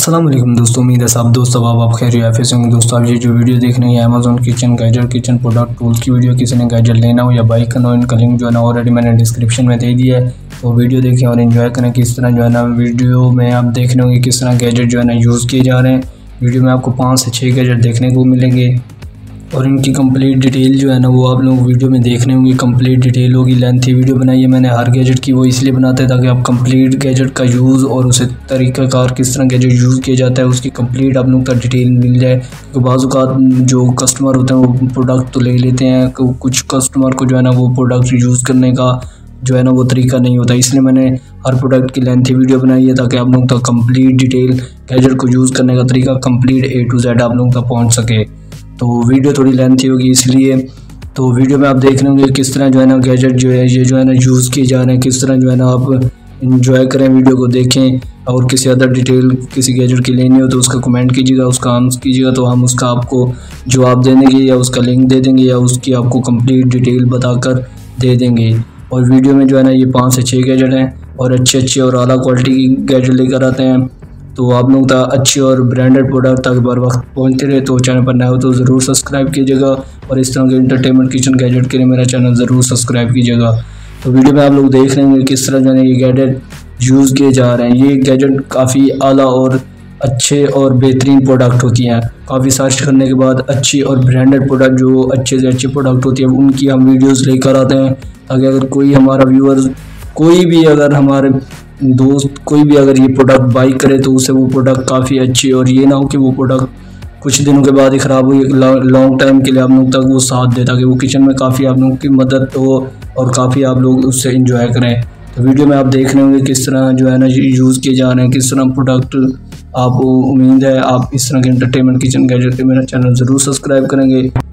अस्सलाम वालेकुम दोस्तों, उम्मीद है सब दोस्त आप खैरियत से होंगे। दोस्तों आप ये जो वीडियो देख रहे हैं Amazon kitchen gadget kitchen product tool की वीडियो। किसी ने गैजेट लेना हो या बाई करना हो, इनका लिंक जो है ना ऑलरेडी मैंने डिस्क्रिप्शन में दे दिया है, तो वीडियो देखें और एंजॉय करें। किस तरह जो है ना वीडियो में आप देख रहे होंगे किस तरह गैजेट जो है ना यूज़ किए जा रहे हैं। वीडियो में आपको 5 से 6 गैजेट देखने को मिलेंगे और इनकी कंप्लीट डिटेल जो है ना वो आप लोग वीडियो में देखने होंगे। कंप्लीट डिटेल होगी, लेंथी वीडियो बनाई है मैंने हर गैजेट की, वो इसलिए बनाते हैं ताकि आप कंप्लीट गैजेट का यूज़ और उसे तरीक़ाकार किस तरह गैजेट यूज़ किया जाता है उसकी कंप्लीट आप लोग तक डिटेल मिल जाए। तो बाज़ जो कस्टमर होते हैं वो प्रोडक्ट तो ले लेते हैं, कुछ कस्टमर को जो है ना वो प्रोडक्ट यूज़ करने का जो है ना वो तरीका नहीं होता, इसलिए मैंने हर प्रोडक्ट की लेंथी वीडियो बनाई है ताकि आप लोग तक कंप्लीट डिटेल गैजेट को यूज़ करने का तरीका कंप्लीट A to Z आप लोगों तक पहुँच सके। तो वीडियो थोड़ी लेंथी होगी इसलिए। तो वीडियो में आप देख रहे होंगे किस तरह जो है ना गैजेट जो है ये जो है ना यूज़ किए जा रहे हैं, किस तरह जो है ना आप इंजॉय करें, वीडियो को देखें। और किसी अदर डिटेल किसी गैजेट की लेनी हो तो उसका कमेंट कीजिएगा, उसका आंसर कीजिएगा, तो हम उसका आपको जवाब दे देंगे या उसका लिंक दे देंगे या उसकी आपको कंप्लीट डिटेल बताकर दे देंगे। और वीडियो में जो है ना ये 5 से 6 गैजेट हैं और अच्छे और आला क्वालिटी की गैजेट लेकर आते हैं। तो आप लोग अच्छी और ब्रांडेड प्रोडक्ट तक बर वक्त पहुँचते रहे। तो चैनल पर नए हो तो ज़रूर सब्सक्राइब कीजिएगा और इस तरह के इंटरटेनमेंट किचन गैजेट के लिए मेरा चैनल ज़रूर सब्सक्राइब कीजिएगा। तो वीडियो में आप लोग देख रहे हैं किस तरह जो है ये गैजेट यूज़ किए जा रहे हैं। ये गैजेट काफ़ी आला और अच्छे और बेहतरीन प्रोडक्ट होती हैं। काफ़ी सर्च करने के बाद अच्छी और ब्रांडेड प्रोडक्ट जो अच्छे से अच्छी प्रोडक्ट होती है उनकी हम वीडियोज़ लेकर आते हैं ताकि अगर कोई हमारा व्यूअर्स कोई भी अगर हमारे दोस्त कोई भी अगर ये प्रोडक्ट बाई करे तो उसे वो प्रोडक्ट काफ़ी अच्छी, और ये ना हो कि वो प्रोडक्ट कुछ दिनों के बाद ही ख़राब हो, लॉन्ग टाइम के लिए आप लोग तक वो साथ दे ताकि वो किचन में काफ़ी आप लोगों की मदद हो और काफ़ी आप लोग उससे इंजॉय करें। तो वीडियो में आप देख रहे होंगे किस तरह जो है ना यूज़ किए जा रहे हैं, किस तरह प्रोडक्ट आप उम्मीद है आप इस तरह के इंटरटेनमेंट किचन गैजेट पे मेरा चैनल ज़रूर सब्सक्राइब करेंगे।